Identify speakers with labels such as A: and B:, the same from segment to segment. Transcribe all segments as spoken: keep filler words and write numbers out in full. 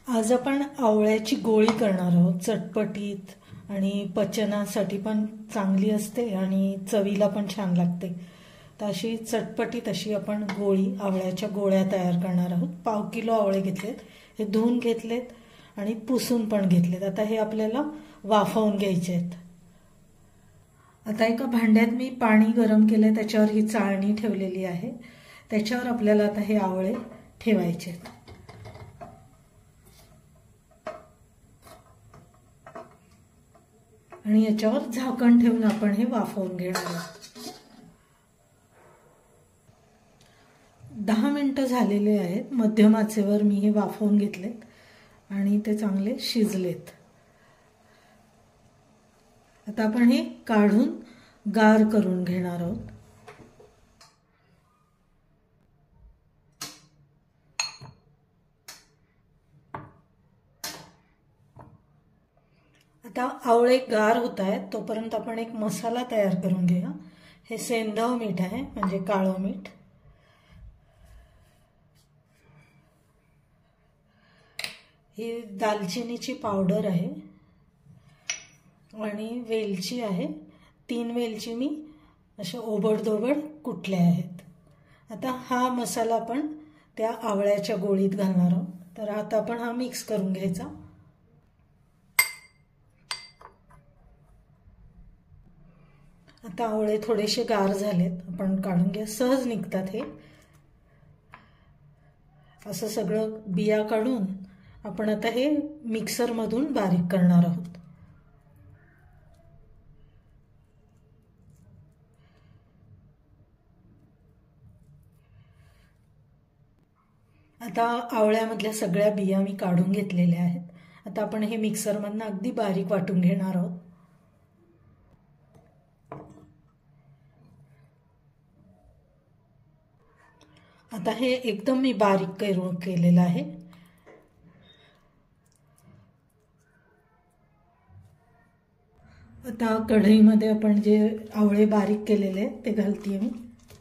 A: आज आपण आवळ्याची गोळी करणार आहोत। चटपटीत आणि पचनासाठी पण चांगली असते आणि चवीला पण छान लागते। तर अशी चटपटीत अशी आपण गोळी आवळ्याच्या गोळ्या तयार करणार आहोत। पाव किलो आवळे घेतलेत, हे धुवून घेतलेत आणि पुसून पण घेतलेत। आता हे आपल्याला वाफवून घ्यायचे आहेत। आता एका भांड्यात मी पाणी गरम केले, त्याच्यावर ही चाळणी ठेवलेली आहे। त्याच्यावर आपल्याला आता हे आवळे ठेवायचे आहेत आणि याच्यावर झाकण ठेवून आपण हे वाफवून घेणार आहोत। दहा मिनिटं झालेले आहेत। मध्यम आचेवर मी हे वाफवून घेतलेत आणि ते चांगले शिजलेत। आता आपण हे काढून गार करून घेणार आहोत। आता आवळे गार होत आहेत, तोपर्यंत आपण एक मसाला तयार करून घेऊया। हे सेंधव मीठ आहे, म्हणजे काळं मीठ। ही दालचिनीची पावडर आहे आणि वेलची आहे। तीन वेलची मी अशा ओबडधोबड कुटल्या आहेत। आता हा मसाला आपण त्या आवळ्याच्या गोळीत घालणार आहोत। तर आता आपण हा मिक्स करून घ्यायचा। आता आवळे थोडेसे गार झालेत, आपण काढून घ्या। सहज निघतात हे। असं सगळं बिया काढून आपण आता हे मिक्सर मधून बारीक करणार आहोत। आता आवळ्यामधल्या सगळ्या बिया मी काढून घेतलेल्या आहेत। आता आपण हे मिक्सर मधून अगदी बारीक वाटून घेणार आहोत। आता हे एकदम मी बारीक करून केलेलं आहे। आता कढईमध्ये आपण जे आवळे बारीक केलेले आहेत ते घालतेय मी।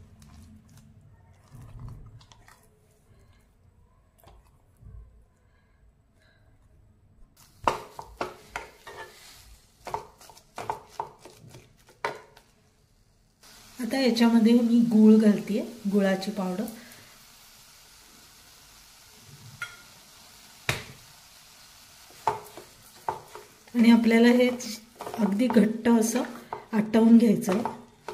A: आता याच्यामध्ये मी गूळ घालतेय, गुळाची पावडर। आणि आपल्याला हे अगदी घट्ट असं आटवून घ्यायचं आहे।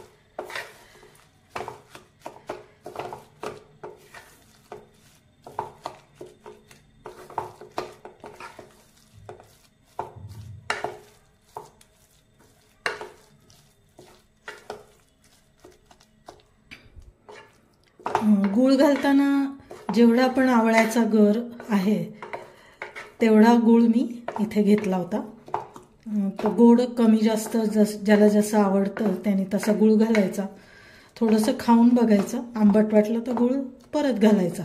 A: गूळ घालताना जेवढा आपण आवळ्याचा गर आहे तेवढा गूळ मी इथे घेतला होता। तो गोड कमी जास्त जस ज्याला जसं आवडतं त्याने तसा गूळ घालायचा। थोडंसं खाऊन बघायचं, आंबट वाटलं तर गूळ परत घालायचा।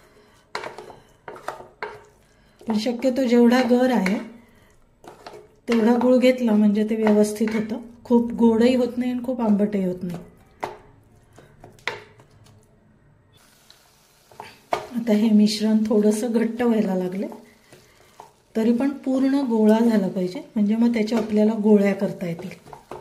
A: पण शक्यतो जेवढा गर आहे तेवढा गूळ घेतला म्हणजे ते व्यवस्थित होतं। खूप गोडही होत नाही आणि खूप आंबटही होत नाही। आता हे मिश्रण थोडंसं घट्ट व्हायला लागले, तरी पण पूर्ण गोळा झाला पाहिजे, म्हणजे मग त्याच्या आपल्याला गोळ्या करता येतील।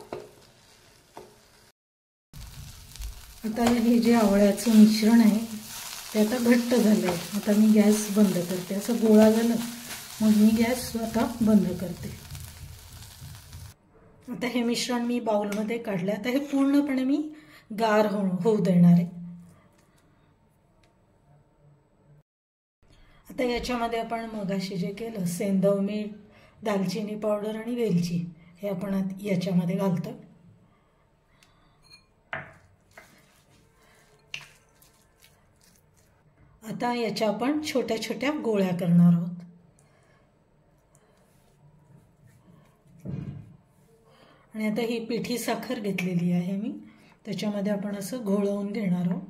A: आता हे जे आवळ्याचं मिश्रण आहे ते आता घट्ट झालंय। आता मी गॅस बंद करते। असं गोळा झालं मग मी गॅस आता बंद करते। आता हे मिश्रण मी बाउलमध्ये काढले। आता हे पूर्णपणे मी गार होऊ देणार आहे। आता याच्यामध्ये आपण मगाशी जे केलं सेंधव मीठ, दालचिनी पावडर आणि वेलची हे आपण याच्यामध्ये घालतो। आता याच्या आपण छोट्या छोट्या गोळ्या करणार आहोत। आणि आता ही पिठी साखर घेतलेली आहे मी, त्याच्यामध्ये आपण असं घोळवून घेणार आहोत।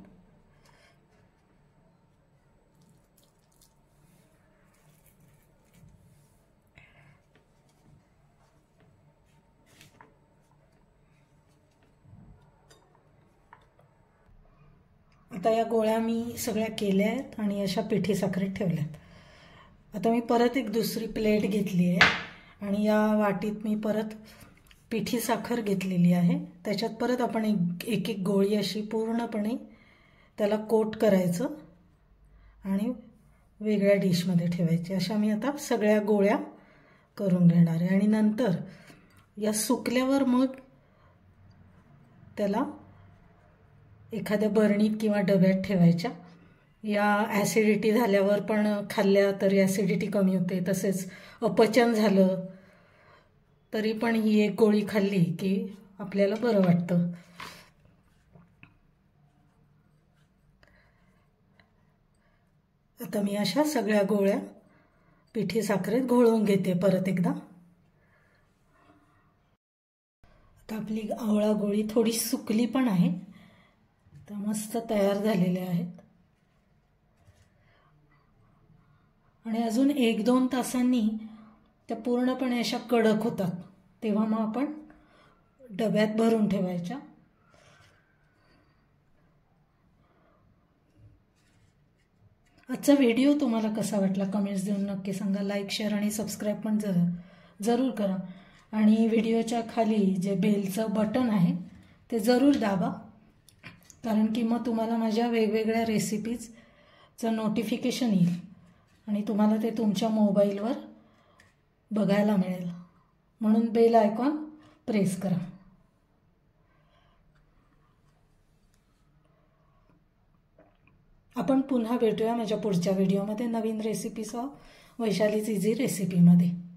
A: आता या गोळ्या मी सगळ्या केल्या आहेत आणि अशा पिठी साखरेत ठेवल्यात। आता मी परत एक दुसरी प्लेट घेतली आहे आणि या वाटीत मी परत पिठी साखर घेतलेली आहे. त्याच्यात परत आपण एक एक एक गोळी अशी पूर्णपणे त्याला कोट करायचं आणि वेगळ्या डिशमध्ये ठेवायची. अशा मी आता सगळ्या गोळ्या करून घेणार आहे आणि नंतर या सुकल्यावर मग त्याला एखाद्या बरणीत किंवा डब्यात ठेवायच्या. या ॲसिडिटी झाल्यावर पण खाल्ल्या तर ॲसिडिटी कमी होते, तसेच अपचन झालं तरी पण ही एक गोळी खाल्ली की आपल्याला बरं वाटतं. आता मी अशा सगळ्या गोळ्या पिठी साखरेत घोळवून घेते परत एकदा. आता आपली आवळा गोळी थोडी सुकली पण आहे, तर मस्त तयार झालेल्या आहेत. आणि अजून एक दोन तासांनी त्या पूर्णपणे अशा कडक होतात, तेव्हा मग आपण डब्यात भरून ठेवायच्या. आजचा व्हिडिओ तुम्हाला कसा वाटला कमेंट्स देऊन नक्की सांगा. लाईक, शेअर आणि सबस्क्राईब पण जर जरूर करा. आणि व्हिडिओच्या खाली जे बेलचं बटन आहे ते जरूर दाबा, कारण की मग तुम्हाला माझ्या वेगवेगळ्या रेसिपीजचं नोटिफिकेशन येईल आणि तुम्हाला ते तुमच्या मोबाईलवर बघायला मिळेल. म्हणून बेल आयकॉन प्रेस करा. आपण पुन्हा भेटूया माझ्या पुढच्या व्हिडिओमध्ये नवीन रेसिपीसह, वैशालीज इझी रेसिपीमध्ये.